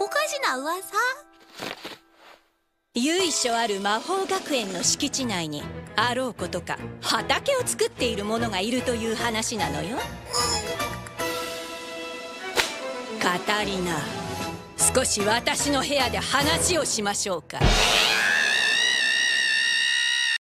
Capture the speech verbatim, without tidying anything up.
おかしな噂？ 由緒ある魔法学園の敷地内にあろうことか畑を作っている者がいるという話なのよ。カタリナ、少し私の部屋で話をしましょうか。